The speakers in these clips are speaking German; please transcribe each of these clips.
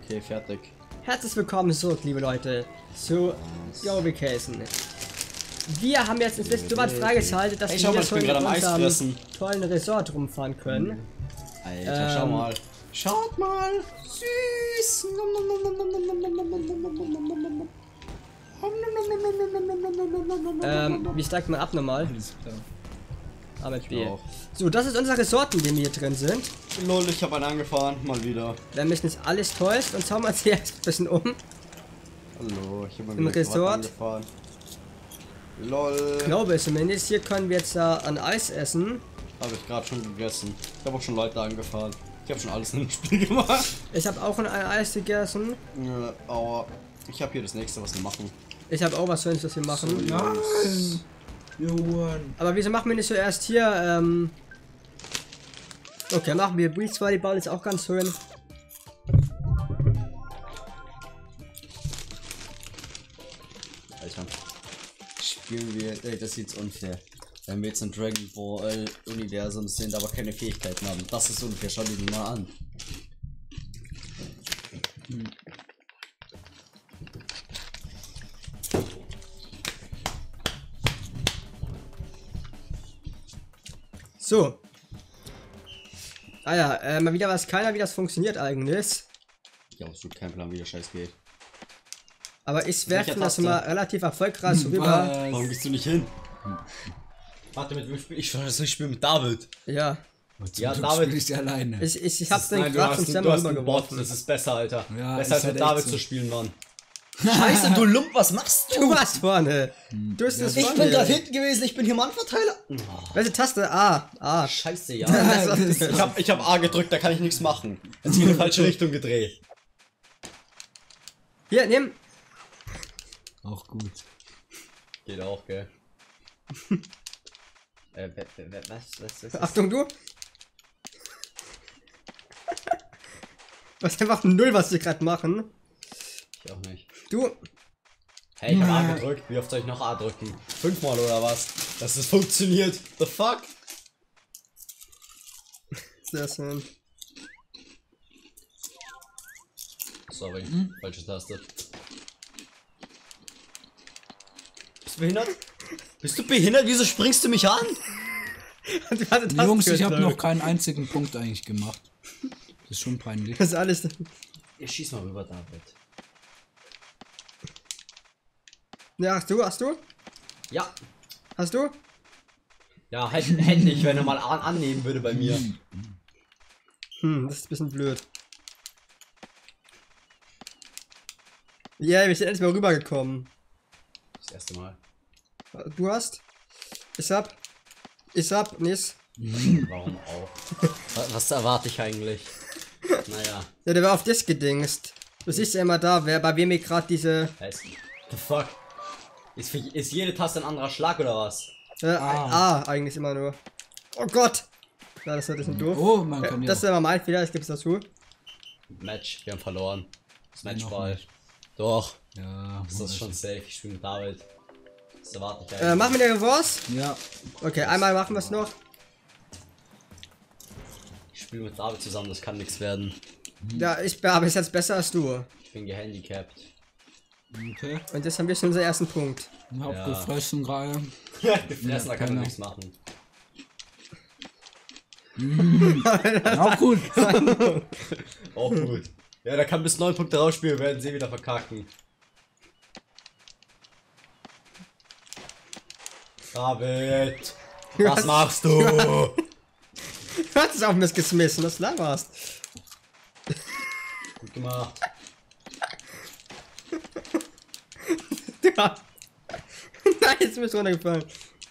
Okay, fertig. Herzlich willkommen zurück, liebe Leute, zu Jovicasen. Wir haben jetzt inzwischen so weit freigeschaltet, dass wir hier schon in unserem tollen Resort rumfahren können. Alter, schau mal. Schaut mal. Süß. Wie steigt man ab normal? A mit B. So, das ist unser Resort, in dem wir hier drin sind. Lol, ich habe einen angefahren, mal wieder. Wir müssen jetzt alles täuscht und schauen wir uns hier erst ein bisschen um. Hallo, ich habe mal Im wieder Resort. angefahren. Lol. Ich glaube zumindest, hier können wir jetzt an Eis essen. Habe ich gerade schon gegessen. Ich habe auch schon Leute angefahren. Ich habe schon alles in dem Spiel gemacht. Ich habe auch ein Eis gegessen. Ja, aber ich habe hier das nächste, was wir machen. Ich habe auch was Schönes, was wir machen. So, Nein! Johann. Aber wieso machen wir nicht zuerst hier, okay, machen wir Beachvolleyball, ist auch ganz schön. Alter. Spielen wir, das ist jetzt unfair. Wenn wir jetzt ein Dragon Ball Universum sind, aber keine Fähigkeiten haben. Das ist unfair, schau dir die mal an. So. Ah ja, mal wieder weiß keiner, wie das funktioniert eigentlich. Ich habe absolut keinen Plan, wie der Scheiß geht. Aber ich werfe das Taste? mal relativ erfolgreich rüber. Warum gehst du nicht hin? Warte, mit wem spiel ich? Ich spiele mit David. Ja. Ja, David ist ja alleine. Ich hab's den Nein, gerade zum Zimmer rübergeworfen. Das ist besser, Alter. Ja, besser als ist halt mit David echt so. zu spielen, Mann. Scheiße, du Lump, was machst Du warst vorne. Du bist das Ich vorne. bin gerade hinten gewesen, ich bin hier Mannverteiler. Welche Taste? A. A. Scheiße, ja. Das ich hab A gedrückt, da kann ich nichts machen. Hat sich in die falsche Richtung gedreht. Hier, nimm. Auch gut. Geht auch, gell. Was? Achtung, du. Was ist einfach null, was wir gerade machen. Ich auch nicht. Du. Hey, ich hab A gedrückt. Wie oft soll ich noch A drücken? 5-mal oder was? Dass es funktioniert. The fuck? Sehr schön. Sorry, falsche Taste. Bist du behindert? Bist du behindert? Wieso springst du mich an? Jungs, ich habe noch keinen einzigen Punkt eigentlich gemacht. Das ist schon peinlich. Das ist alles. Ich schieß mal rüber, David. Ja, hast du? Ja. Hast du? Ja, hätte ich, wenn er mal annehmen würde bei mir. Das ist ein bisschen blöd. Ja, wir sind endlich mal rübergekommen. Das erste Mal. Du hast? Ich hab nicht. Warum auch? Was erwarte ich eigentlich? Naja. Ja, der war auf dich gedingst. Du siehst ja immer da, wer bei wem mir gerade diese. The fuck? Ist jede Taste ein anderer Schlag oder was? A eigentlich immer nur. Oh Gott! Ja, das wird ein doof. Oh, man kann ja. Das ist immer mein Fehler, ich gebe es dazu. Match, wir haben verloren. Das Noch Matchball. nicht. Doch, Ja, das ist schon safe. Ich spiele mit David. Das erwarte ich eigentlich. Machen wir eine Reverse? Ja. Okay, einmal machen wir es noch. Ich spiele mit David zusammen, das kann nichts werden. Ja, ich bin aber jetzt besser als du. Ich bin gehandicapt. Okay. Und jetzt haben wir schon unseren ersten Punkt. Ich hab Ja. gefressen gerade. Gefressen, da kann er genau. nichts machen. Auch gut. Auch gut. Ja, da kann bis 9 Punkte rausspielen, werden sie wieder verkacken. David! Was machst du? Du hast es auf mich geschmissen, das laberst. Gut gemacht. Ja. Nein, jetzt ist mir runtergefallen.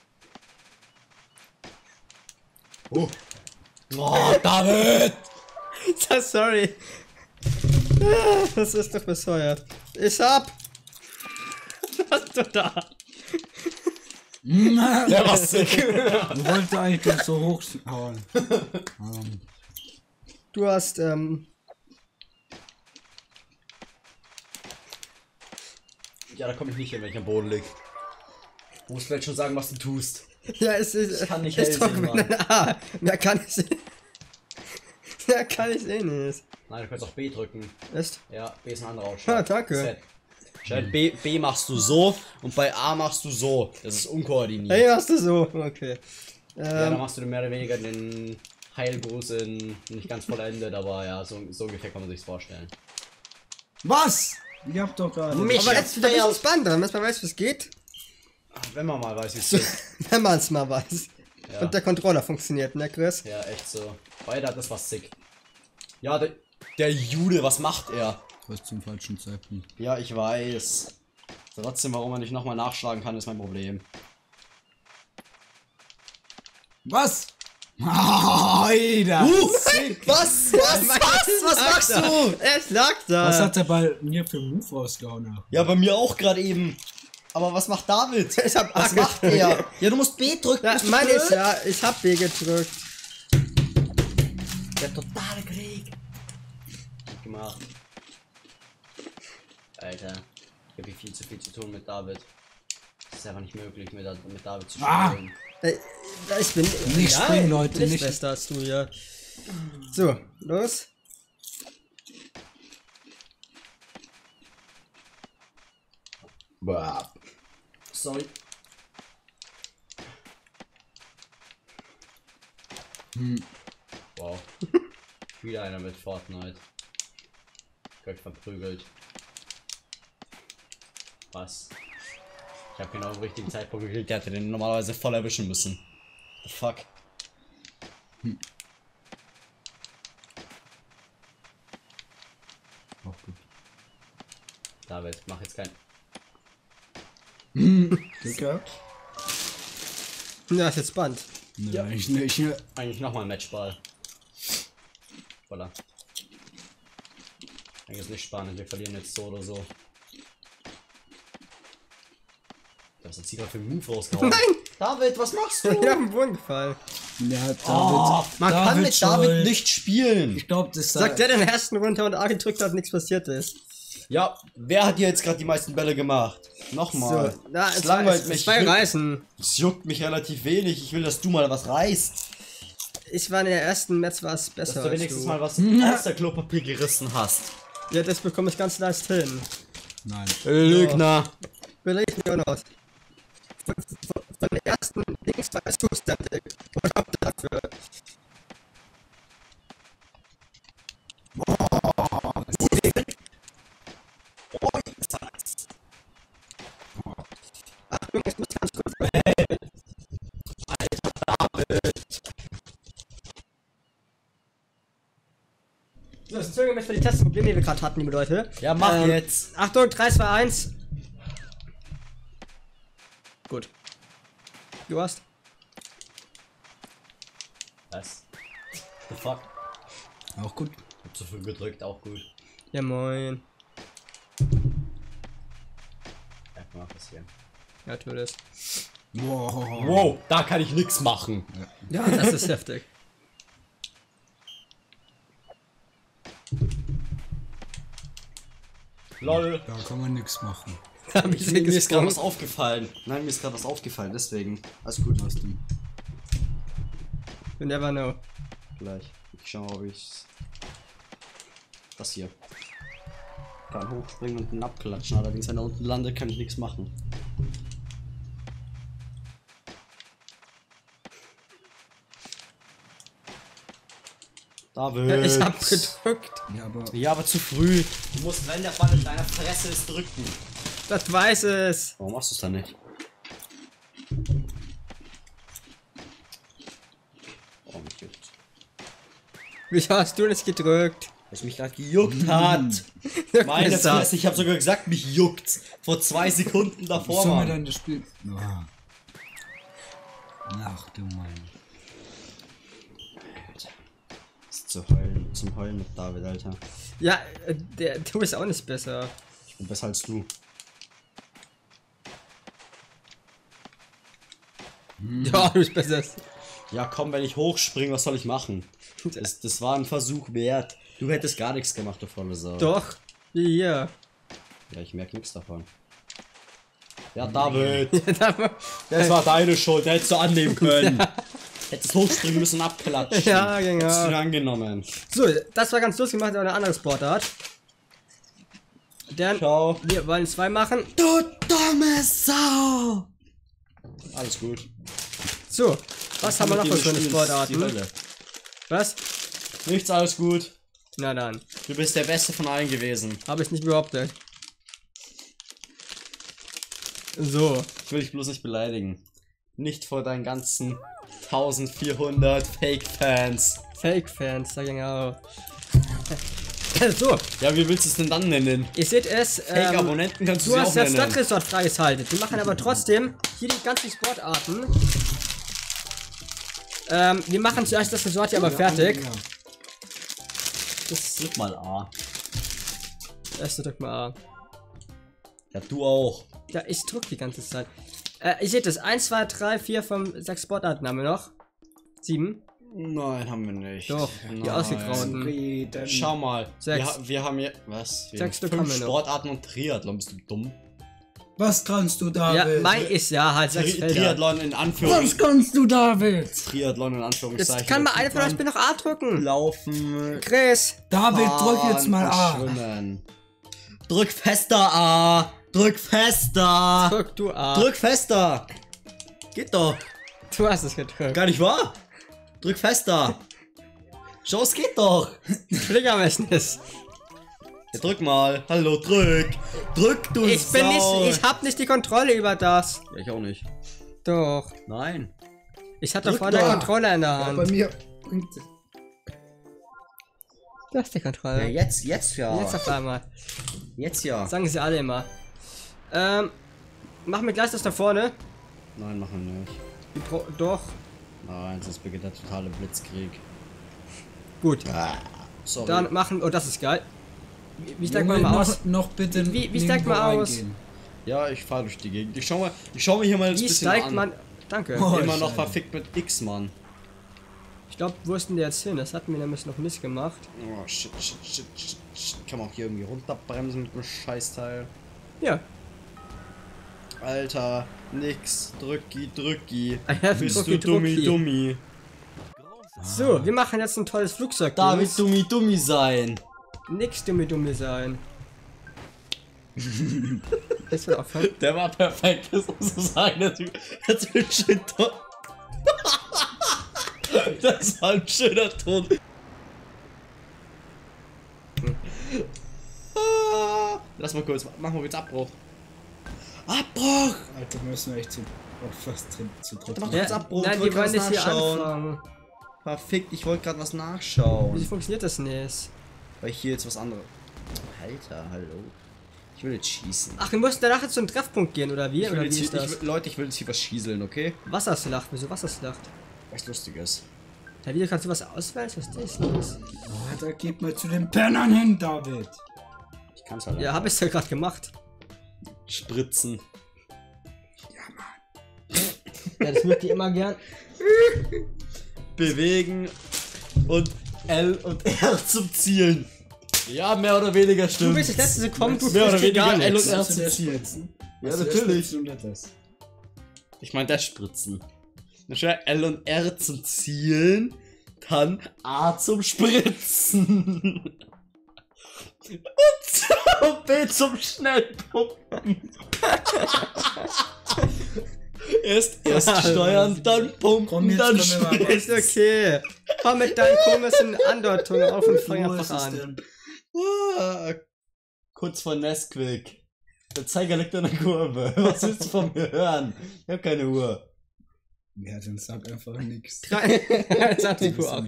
Oh, David! Sorry. Das ist doch bescheuert. Ich hab. Was hast du da? Der war sick. Ich wollte eigentlich das so hochhauen. Du hast, Ja, da komme ich nicht hin, wenn ich am Boden lieg. Du musst vielleicht schon sagen, was du tust. Ja, es ist. Ich kann nicht ist hell sehen, doch, Mehr kann ich. Mehr kann ich eh nicht. Nein, du kannst auch B drücken. Ist? Ja, B ist ein anderer Ausschlag. Ah, danke. B machst du so und bei A machst du so. Das ist unkoordiniert. Hey, machst du so? Okay. Ja, dann machst du mehr oder weniger den Heilgruß in nicht ganz vollendet, aber ja, so ungefähr kann man sich's vorstellen. Was? Ich hab doch gerade. Aber jetzt wieder ein spannend, wenn man weiß, wie es geht. Wenn man mal weiß, wie es geht. Wenn man es mal weiß. Ja. Und der Controller funktioniert, ne, Chris? Ja, echt so. Beide hat das was sick. Ja, der Jude, was macht er? Was zum falschen Zeitpunkt. Ja, ich weiß. Trotzdem, warum man nicht nochmal nachschlagen kann, ist mein Problem. Was? Alter! Was machst du? Es lag da. Was hat der bei mir für Move rausgehauen? Ja, bei mir auch gerade eben. Aber was macht David? Ich hab Was macht er? Ja, du musst B drücken. Ja, meine ist ja, ich hab B gedrückt. Der totale Krieg. Gemacht. Alter. Ich habe viel zu viel zu tun mit David. Das ist einfach nicht möglich, mit David zu spielen. Ich bin nicht springen, Leute, nicht nicht. besser als du hier. So, los. Boah. Sorry. Wow. Wieder einer mit Fortnite. Gott verprügelt. Was? Ich habe genau im richtigen Zeitpunkt gekriegt, der hätte den normalerweise voll erwischen müssen. The fuck? Auch gut. David, mach jetzt kein... Glück gehabt? Ja, ist jetzt spannend. Nee, Ja. eigentlich nicht. Eigentlich nochmal ein Matchball. Voila. Eigentlich ist nicht spannend, wir verlieren jetzt so oder so. Das hat sie gerade für einen Move rausgehauen. Nein! David, was machst du? Ich hab einen Boden gefallen. Ja, David. Man kann mit David nicht spielen. Ich glaube, das Sagt der den ersten runter und A gedrückt hat, nichts passiert ist. Ja, wer hat hier jetzt gerade die meisten Bälle gemacht? Nochmal. So, da Das langweilt ist mich. zwei Reißen. Es juckt mich relativ wenig. Ich will, dass du mal was reißt. Ich war in der ersten Match was Dass besser du als wenigstens du. mal was aus der Klopapier gerissen hast. Ja, das bekomme ich ganz leicht hin. Nein. Lügner. Believe me or not. Von der ersten Dings war es Two-Static. Und auch dafür. Achtung, ich muss ganz kurz. Alter David. So, das zögern wir für die Testprobleme, die wir gerade hatten, liebe Leute. Ja, mach jetzt. Achtung, 3, 2, 1. Gut. Du hast. Was? The fuck? Auch gut. Ich hab zu viel gedrückt, auch gut. Ja, moin. Ja, mal passieren. Ja, tu das. Wow. Wow, da kann ich nix machen. Ja, das ist heftig. Lol. Da kann man nichts machen. Da hab ich Mir ist gerade gesprungen. was aufgefallen. Nein, mir ist gerade was aufgefallen, deswegen. Alles gut, was du. You never know. Gleich. Ich schau mal, ob ich das hier kann hochspringen und einen abklatschen. Allerdings, wenn er unten landet, kann ich nichts machen. David. Ich hab gedrückt. Ja, aber zu früh. Du musst, wenn der Ball in deiner Fresse ist, drücken. Das weiß es. Warum machst du es dann nicht? Oh, mich juckt. Wieso hast du nicht gedrückt? Weil es mich gerade gejuckt hat. Meine Fresse, ich habe sogar gesagt, mich juckt. Vor 2 Sekunden davor. soll mir Mann. dann das Spiel. Ah. Ach du mein. Ist zum Heulen mit David, Alter. Ja, du bist auch nicht besser. Ich bin besser als du. Ja, du bist besser. Ja, komm, wenn ich hochspringe, was soll ich machen? Das war ein Versuch wert. Du hättest gar nichts gemacht, du volle Sau. Doch. Hier. Ja, ich merke nichts davon. Ja, David. Da war- Das war deine Schuld, hättest du annehmen können. Hättest hochspringen müssen und abklatschen. Ja, genau. Hättest du angenommen. So, das war ganz lustig gemacht, aber eine andere Sportart. Dann, Ciao. wir wollen 2 machen. Du dumme Sau! Alles gut. So, was haben wir noch für schöne Sportarten? Was? Nichts, alles gut. Na dann. Du bist der Beste von allen gewesen. Habe ich nicht behauptet. So. Ich will dich bloß nicht beleidigen. Nicht vor deinen ganzen 1400 Fake-Fans. Fake-Fans, sag ich auch. So. Ja, wie willst du es denn dann nennen? Ihr seht es, Fake-Abonnenten kannst du du sie hast auch das nennen. Stadtresort freigeschaltet. Wir machen aber trotzdem hier die ganzen Sportarten. Wir machen zuerst das Resort hier aber fertig. Das Drück mal A. erste drück mal A. Ja, du auch. Ja, ich drück die ganze Zeit. Ihr seht es, 1, 2, 3, 4, 5, 6 Sportarten haben wir noch. 7. Nein, haben wir nicht. Doch, die ausgegrauten. Schau mal. 6. Wir haben hier. Was? Wir 6 haben Stück haben 5 wir noch. Sportarten und Triathlon. Bist du dumm? Was kannst du, Ja, David? mein ist ja halt 6 Felder. Triathlon in Anführungszeichen. Was kannst du, David? Triathlon in Anführungszeichen. Jetzt kann mal einer von euch noch A drücken. Laufen. Chris. David, drück jetzt mal A. Schwimmen. Drück fester A. Drück fester. Drück du A. Drück fester. Geht doch. Du hast es gedrückt. Gar nicht wahr? Drück fester. Schau, es geht doch. Flickermessnis. Ja, drück mal. Hallo, drück. Drück, du Ich bin Sau. nicht, ich hab nicht die Kontrolle über das. Ja, ich auch nicht. Doch. Nein. Ich hatte Drück vorne die doch. Kontrolle in der Ja, Hand. bei mir bringt es. Du hast die Ja, Kontrolle. jetzt ja. Jetzt auf einmal. Jetzt ja. Sagen sie alle immer. Machen wir gleich das da vorne. Nein, machen wir nicht. Doch. Nein, sonst beginnt der totale Blitzkrieg. Gut. Sorry. Dann machen. Oh, das ist geil. Wie steigt Junge, man mal aus? noch bitte. Wie steigt man nirgendwo aus? reingehen. Ja, ich fahre durch die Gegend. Ich schau mir hier mal ein Wie bisschen steigt an. man. Danke. Oh, Immer noch Scheiße. verfickt mit X, Mann. Ich glaube, wo ist denn der jetzt hin? Das hatten wir nämlich noch nicht gemacht. Oh, shit. Kann man auch hier irgendwie runterbremsen mit dem Scheißteil. Ja. Alter, nix. Drücki. Ja, Bist drücki, du drücki. dummi. So, wir machen jetzt ein tolles Flugzeug. David dummi sein. Nix dumme sein. Das wird aufhören. Der war perfekt, das muss so sagen. Das wird schön toll. Das war ein schöner Ton. Lass mal kurz, machen wir jetzt Abbruch. Abbruch! Alter, müssen wir echt zu dritt. Mach jetzt Abbruch. Nein, ich wir wollte wollen was nicht hier nachschauen. anfangen. Verfickt, ich wollte gerade was Wie nachschauen. funktioniert das nicht? Weil ich hier jetzt was anderes. Alter, hallo. Ich will jetzt schießen. Ach, wir mussten danach jetzt zu einem Treffpunkt gehen, oder wie? Ich will Oder jetzt wie ist hier, das? Leute, ich will jetzt hier was schieseln, okay? Wasserslacht, wieso Wasserslacht? Was lustig ist. Ja, wie kannst du was auswählen? Was ist das los? Oh, da geht mal zu den Pennern hin, David. Ich kann's halt Ja, einfach. hab ich's ja gerade gemacht. Spritzen. Ja, das möchte ich immer gern. Bewegen und L und R zum Zielen. Ja, mehr oder weniger stimmt. Du bist das letzte kommen, du mehr oder kriegst weniger gar L und nichts. R Hast du zum der Zielen. Spritzen? Ja, Hast du der natürlich. Spritzen und das? Ich meine das Spritzen. Dann steht L und R zum Zielen, dann A zum Spritzen. Und B zum Schnellpumpen. Erst steuern, dann pumpen, Komm, jetzt dann können wir mal spritzen. Ist okay. Komm mit deinen komischen Andeutungen auf und fang Wo einfach ist es an. denn? Ah, kurz vor Nesquik. Der Zeiger liegt an der Kurve. Was willst du von mir hören? Ich hab keine Uhr. Ja, dann sag einfach nix. Jetzt hat die Kuh ab.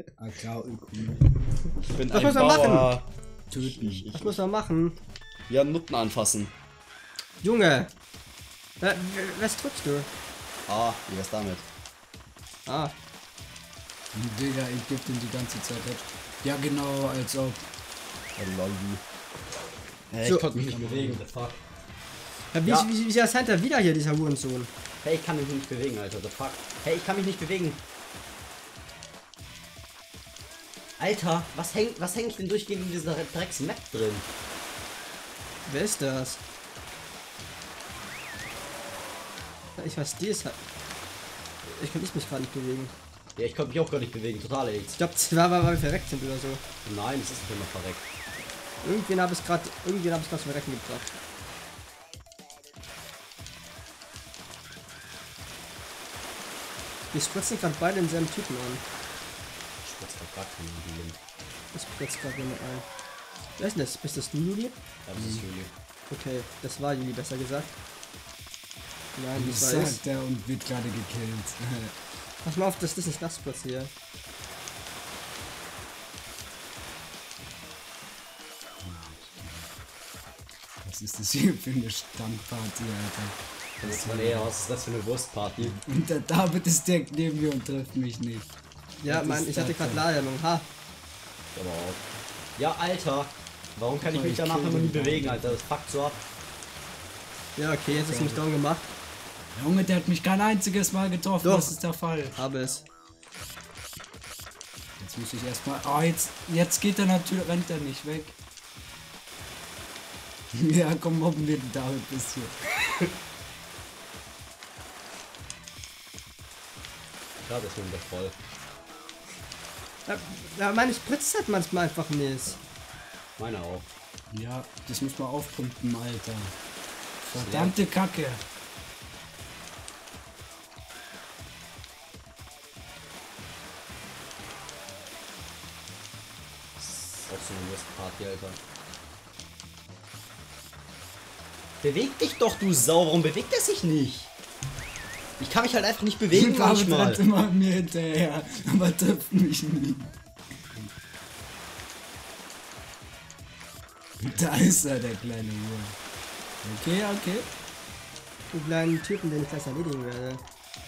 Ich bin Was ein muss man Bauer. Töten. Was muss man machen? Ja, Nutten anfassen. Junge. Was drückst du? Ah, wie wär's damit? Ah. Digga, ich geb den die ganze Zeit ab. Ja, genau, als ob. Hey, So. ich konnte mich nicht bewegen. The fuck? Ja, wie ist das hinter wieder hier, dieser Hurensohn? Hey, ich kann mich nicht bewegen, Alter. The fuck? Hey, ich kann mich nicht bewegen. Alter, was hängt denn durchgehend in dieser Drecks-Map drin? Wer ist das? Ich weiß, die ist halt. Ich kann mich gerade nicht bewegen. Ja, ich konnte mich auch gar nicht bewegen, total echt. Ich glaube, das war, weil wir verreckt sind oder so. Nein, es ist nicht immer verreckt. Irgendwen habe ich gerade zum Verrecken gebracht. Die spritzen gerade beide denselben Typen an. Ich spritze gerade gar keinen Juli. Das spritzt gerade jemand ein. Wer ist denn das? Bist das du, Juli? Ja, das ist Juli. Okay, das war Juli, besser gesagt. Nein, das war sagt es. der und wird gerade gekillt. Pass mal auf, das ist nicht das Spritze hier. Was ist das hier für eine Stammparty, Alter? Das ist mal eher, was ist das für eine Wurstparty? Und der David ist direkt neben mir und trifft mich nicht. Ja, Mann, ich hatte gerade Ladehemmung. Ha. Aber auch. Ja, Alter. Warum kann ich mich danach immer nie bewegen, Alter? Das fuckt so ab. Ja, okay, jetzt ist mich down gemacht. Junge, der hat mich kein einziges Mal getroffen. Doch. Das ist der Fall. Habe es. Jetzt muss ich erstmal. Oh, jetzt geht er natürlich, rennt er nicht weg. Ja, komm, mobben wir den David ein bisschen. Ja, das ist mir wieder voll. Ja, meine spritzt halt manchmal einfach nicht. Meine auch. Ja, das muss man aufpumpen, Alter. Verdammte Kacke. Das ist auch so eine Wurstparty, Alter. Beweg dich doch, du Sau. Warum bewegt er sich nicht? Ich kann mich halt einfach nicht bewegen David manchmal. rennt immer mir hinterher, aber trifft mich nie. Da ist er, der kleine Junge. Okay, okay. Den kleinen Typen, den ich gleich erledigen werde.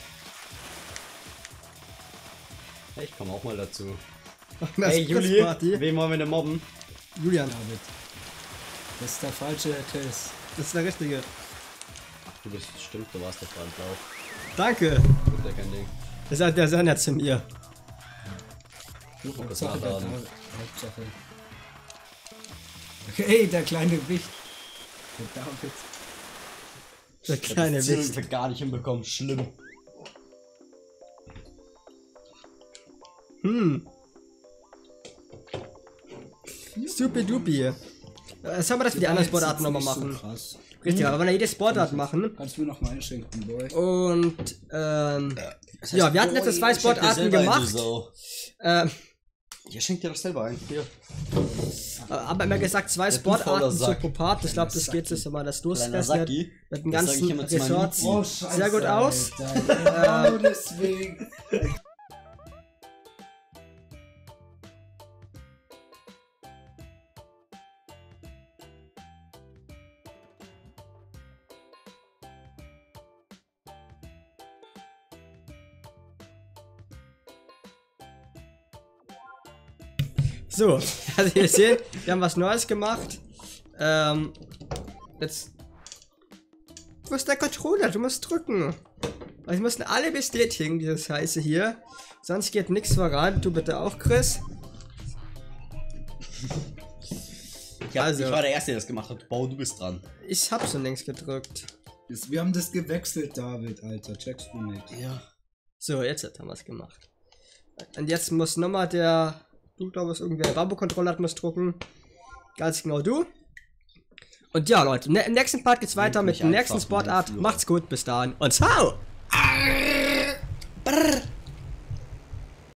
Ich komme auch mal dazu. Das Hey Juli, Spritzparty. wen wollen wir denn mobben? Julian, David. Das ist der falsche Test. das ist der richtige. Ach, du bist, stimmt, du warst der Brandblau. Danke. Gibt ja kein Ding. Der ist ja nett zu mir. Hauptsache der nachladen. David. Hauptsache. Okay, der kleine Wicht. Der David. Der kleine Witz. Ich hab gar nicht hinbekommen, schlimm. Supi-dupi. Sollen wir das für die anderen Sportarten nochmal machen? So krass. Richtig, aber wenn wir jede Sportart machen. Kannst du mir noch mal einschenken, Boy? Und, ja, wir hatten jetzt 2 Sportarten gemacht. Ja, schenk dir doch selber ein. Hier. Aber immer gesagt, 2 Sportarten zu pro Part. Ich glaube, das geht jetzt mal das Durstfest mit den ganzen Resorts. Oh, sehr gut aus. Genau deswegen. So, also ihr seht, wir haben was Neues gemacht. Jetzt. Wo ist der Controller? Du musst drücken. Also, wir müssen alle bestätigen, dieses Scheiße hier. Sonst geht nichts voran. Du bitte auch, Chris. Also, ich war der Erste, der das gemacht hat. Bau, du bist dran. Ich hab schon längst gedrückt. Wir haben das gewechselt, David, Alter. Checkst du nicht? Ja. So, jetzt haben wir es gemacht. Und jetzt muss nochmal der. Du glaubst, irgendwer Bambu-Controller hat, muss drucken. Ganz genau du. Und ja, Leute, im nächsten Part geht's weiter mit der nächsten Sportart. Macht's gut, bis dahin und ciao! Brrr.